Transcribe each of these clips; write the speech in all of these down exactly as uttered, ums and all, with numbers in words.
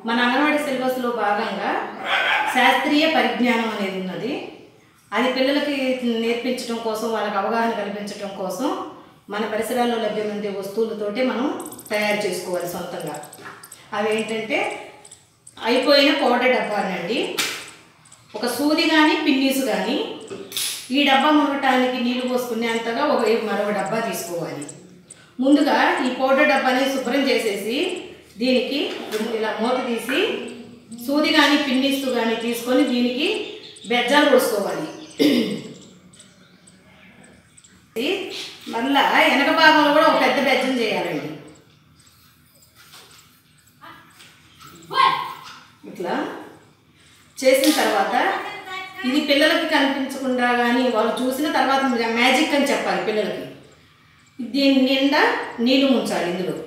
మన అంగన్వాడీ సిలబస్లో భాగంగా శాస్త్రీయ పరిజ్ఞానం అనేది ఉన్నది. అది పిల్లలకి నేర్పించడం కోసం, వాళ్ళకి అవగాహన కల్పించడం కోసం మన పరిసరాల్లో లభ్యమయ్యే వస్తువులతోటి మనం తయారు చేసుకోవాలి సొంతంగా. అవి ఏంటంటే అయిపోయిన పౌడర్ డబ్బానండి, ఒక సూది కానీ పిన్నీసు కానీ, ఈ డబ్బా మునగటానికి నీళ్లు పోసుకునేంతగా ఒక మరొక డబ్బా తీసుకోవాలి. ముందుగా ఈ పౌడర్ డబ్బాని శుభ్రం చేసేసి దీనికి ఇలా మూత తీసి సూది కానీ పిన్నీసు కానీ తీసుకొని దీనికి బెజ్జాలు పోసుకోవాలి. మళ్ళా వెనక భాగంలో కూడా ఒక పెద్ద బెజ్జం చేయాలండి. ఇట్లా చేసిన తర్వాత ఇది పిల్లలకి కనిపించకుండా కానీ వాళ్ళు చూసిన తర్వాత మ్యాజిక్ అని చెప్పాలి పిల్లలకి. దీని నిండా నీళ్ళు ముంచాలి. ఇందులో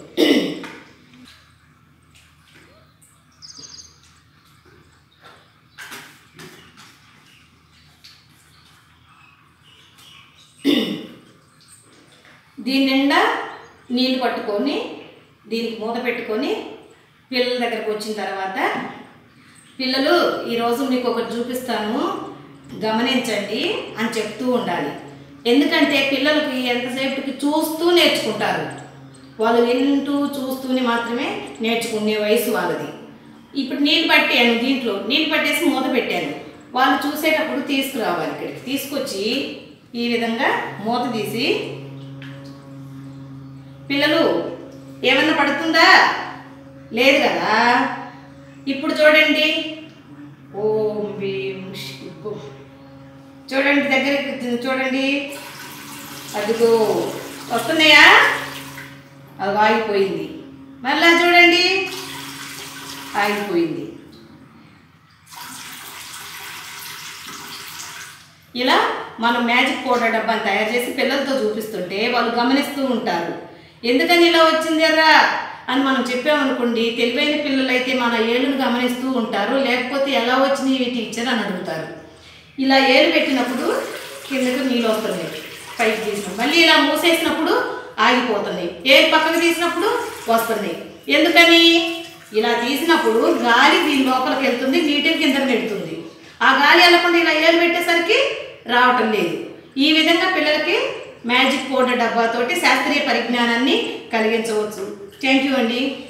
దీని నిండా నీళ్ళు పట్టుకొని దీనికి మూత పెట్టుకొని పిల్లల దగ్గరకు వచ్చిన తర్వాత, పిల్లలు ఈరోజు మీకు ఒకటి చూపిస్తాను గమనించండి అని చెప్తూ ఉండాలి. ఎందుకంటే పిల్లలకి ఎంతసేపటికి చూస్తూ నేర్చుకుంటారు. వాళ్ళు వింటూ చూస్తూనే మాత్రమే నేర్చుకునే వయసు వాళ్ళది. ఇప్పుడు నీళ్ళు పట్టాను, దీంట్లో నీళ్ళు పట్టేసి మూత పెట్టాను. వాళ్ళు చూసేటప్పుడు తీసుకురావాలి. ఇక్కడికి తీసుకొచ్చి ఈ విధంగా మూత తీసి, పిల్లలు ఏమన్నా పడుతుందా? లేదు కదా. ఇప్పుడు చూడండి, ఓం భీం చూడండి, దగ్గరికి చూడండి, అదిగో వస్తున్నాయా? అది ఆగిపోయింది. మళ్ళా చూడండి, ఆగిపోయింది. ఇలా మనం మ్యాజిక్ పౌడర్ డబ్బాని తయారు చేసి పిల్లలతో చూపిస్తుంటే వాళ్ళు గమనిస్తూ ఉంటారు. ఎందుకని ఇలా వచ్చిందిరా అని మనం చెప్పామనుకోండి, తెలివైన పిల్లలైతే మన ఏళ్ళను గమనిస్తూ ఉంటారు. లేకపోతే ఎలా వచ్చినాయి టీచర్ అని అడుగుతారు. ఇలా ఏలు పెట్టినప్పుడు కిందకు నీళ్ళు వస్తున్నాయి, పైకి తీసినప్పుడు మళ్ళీ ఇలా మూసేసినప్పుడు ఆగిపోతున్నాయి, ఏలు పక్కకు తీసినప్పుడు వస్తున్నాయి. ఎందుకని? ఇలా తీసినప్పుడు గాలి దీని లోపలికి వెళ్తుంది, నీటిని కిందకు పెడుతుంది. ఆ గాలి వెళ్ళకుండా ఇలా ఏలు పెట్టేసరికి రావటం లేదు. ఈ విధంగా పిల్లలకి మ్యాజిక్ పౌడర్ డబ్బాతోటి శాస్త్రీయ పరిజ్ఞానాన్ని కలిగించవచ్చు. థ్యాంక్ యూ అండి.